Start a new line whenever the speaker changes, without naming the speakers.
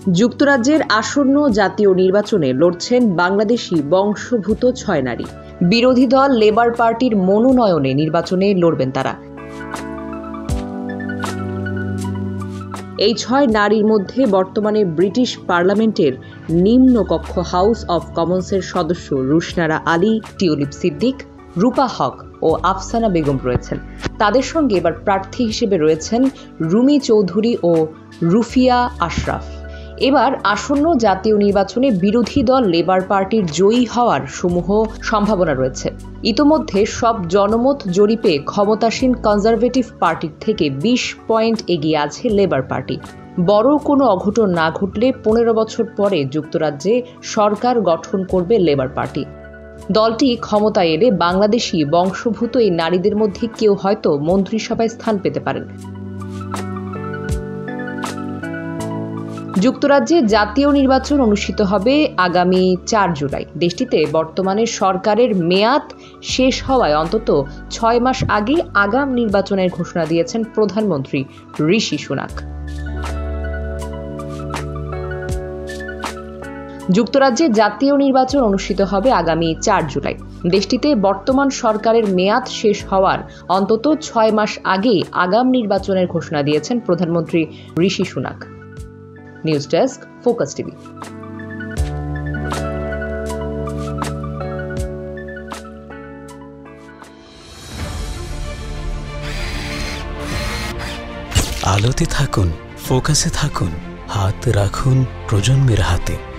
যুক্তরাজ্যের আসন্ন জাতীয় নির্বাচনে লড়ছেন বাংলাদেশি বংশোদ্ভূত ৬ নারী। বিরোধী দল লেবার পার্টির মনোনয়নে নির্বাচনে লড়বেন তারা। এই ৬ নারীর মধ্যে বর্তমানে ব্রিটিশ পার্লামেন্টের নিম্নকক্ষ হাউস অব কমন্সের সদস্য রুশনারা আলী, টিউলিপ সিদ্দিক, রূপা হক ও আফসানা বেগম রয়েছেন। তাদের সঙ্গে এবার প্রার্থী হিসেবে রয়েছেন রুমি চৌধুরী ও রুফিয়া আশরাফ। এবার আসন্ন জাতীয় নির্বাচনে বিরোধী দল লেবার পার্টির জয়ী হওয়ার সমূহ সম্ভাবনা রয়েছে। ইতোমধ্যে সব জনমত জরিপে ক্ষমতাসীন কনজারভেটিভ পার্টির থেকে ২০ পয়েন্ট এগিয়ে আছে লেবার পার্টি। বড় কোনো অঘটন না ঘটলে ১৫ বছর পরে যুক্তরাজ্যে সরকার গঠন করবে লেবার পার্টি। দলটি ক্ষমতায় এলে বাংলাদেশি বংশোদ্ভূত এই নারীদের মধ্যে কেউ হয়তো মন্ত্রিসভায় স্থান পেতে পারেন। যুক্তরাজ্যে জাতীয় নির্বাচন অনুষ্ঠিত হবে আগামী ৪ জুলাই। দেশটিতে বর্তমানে সরকারের মেয়াদ শেষ হওয়ায় অন্তত ৬ মাস আগে আগাম নির্বাচনের ঘোষণা দিয়েছেন প্রধানমন্ত্রী ঋষি সুনাক। যুক্তরাজ্যে জাতীয় নির্বাচন অনুষ্ঠিত হবে আগামী ৪ জুলাই। দেশটিতে বর্তমান সরকারের মেয়াদ শেষ হওয়ার অন্তত ৬ মাস আগে আগাম নির্বাচনের ঘোষণা দিয়েছেন প্রধানমন্ত্রী Rishi Sunak. News desk, focus TV.
আলোতে থাকুন, ফোকাসে থাকুন, হাত রাখুন প্রজন্মের হাতে।